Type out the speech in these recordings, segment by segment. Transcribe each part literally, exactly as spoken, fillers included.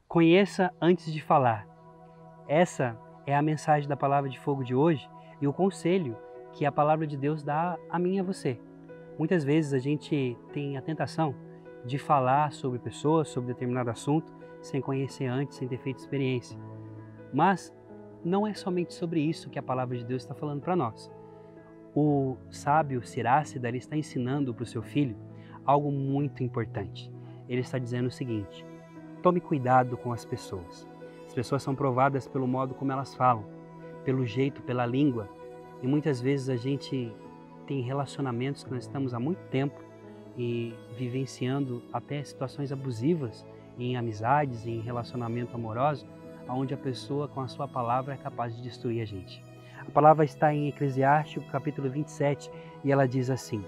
Conheça antes de falar. Essa é a mensagem da Palavra de Fogo de hoje e o conselho que a Palavra de Deus dá a mim e a você. Muitas vezes a gente tem a tentação de falar sobre pessoas, sobre determinado assunto, sem conhecer antes, sem ter feito experiência. Mas não é somente sobre isso que a Palavra de Deus está falando para nós. O sábio Siracida ele está ensinando para o seu filho algo muito importante. Ele está dizendo o seguinte: tome cuidado com as pessoas. As pessoas são provadas pelo modo como elas falam, pelo jeito, pela língua. E muitas vezes a gente tem relacionamentos que nós estamos há muito tempo e vivenciando até situações abusivas em amizades, em relacionamento amoroso, onde a pessoa com a sua palavra é capaz de destruir a gente. A palavra está em Eclesiástico capítulo vinte e sete e ela diz assim: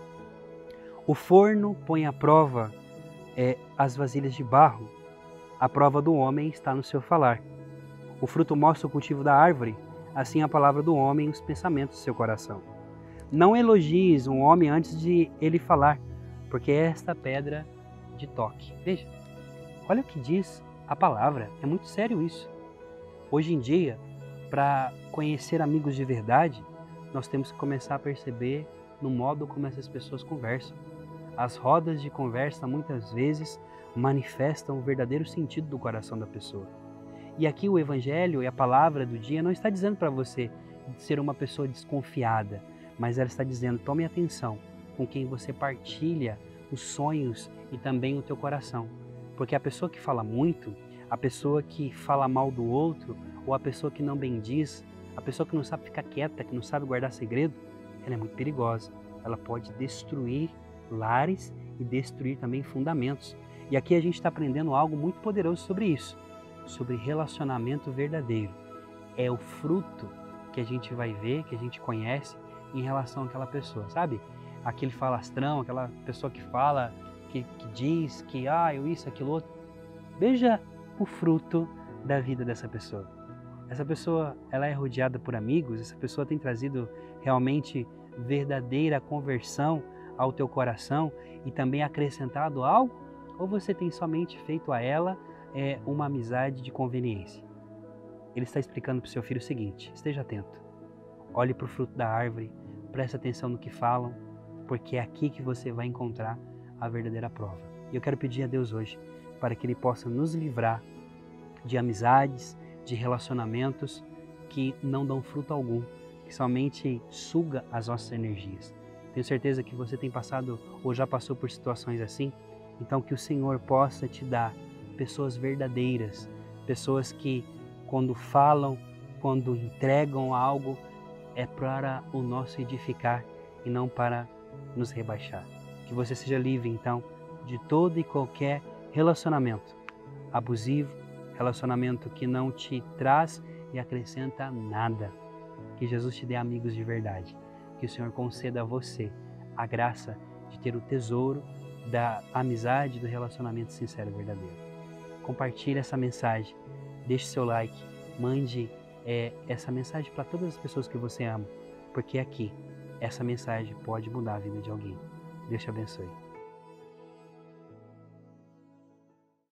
o forno põe à prova é, as vasilhas de barro, a prova do homem está no seu falar. O fruto mostra o cultivo da árvore, assim a palavra do homem e os pensamentos do seu coração. Não elogies um homem antes de ele falar, porque é esta pedra de toque. Veja, olha o que diz a palavra, é muito sério isso. Hoje em dia, para conhecer amigos de verdade, nós temos que começar a perceber no modo como essas pessoas conversam. As rodas de conversa muitas vezes manifestam o verdadeiro sentido do coração da pessoa. E aqui o Evangelho e a palavra do dia não está dizendo para você ser uma pessoa desconfiada, mas ela está dizendo: tome atenção com quem você partilha os sonhos e também o teu coração. Porque a pessoa que fala muito, a pessoa que fala mal do outro, ou a pessoa que não bendiz, a pessoa que não sabe ficar quieta, que não sabe guardar segredo, ela é muito perigosa. Ela pode destruir lares e destruir também fundamentos. E aqui a gente está aprendendo algo muito poderoso sobre isso, sobre relacionamento verdadeiro. É o fruto que a gente vai ver, que a gente conhece em relação àquela pessoa, sabe? Aquele falastrão, aquela pessoa que fala, que, que diz que ah, eu isso, aquilo outro. Veja o fruto da vida dessa pessoa. Essa pessoa, ela é rodeada por amigos, essa pessoa tem trazido realmente verdadeira conversão ao teu coração e também acrescentado algo? Ou você tem somente feito a ela é, uma amizade de conveniência? Ele está explicando para o seu filho o seguinte: esteja atento, olhe para o fruto da árvore, preste atenção no que falam, porque é aqui que você vai encontrar a verdadeira prova. E eu quero pedir a Deus hoje para que Ele possa nos livrar de amizades, de relacionamentos que não dão fruto algum, que somente suga as nossas energias. Tenho certeza que você tem passado ou já passou por situações assim, então que o Senhor possa te dar pessoas verdadeiras, pessoas que quando falam, quando entregam algo, é para o nosso edificar e não para nos rebaixar. Que você seja livre então de todo e qualquer relacionamento abusivo, relacionamento que não te traz e acrescenta nada. Que Jesus te dê amigos de verdade. Que o Senhor conceda a você a graça de ter o tesouro da amizade, do relacionamento sincero e verdadeiro. Compartilhe essa mensagem, deixe seu like, mande é, essa mensagem para todas as pessoas que você ama, porque aqui essa mensagem pode mudar a vida de alguém. Deus te abençoe.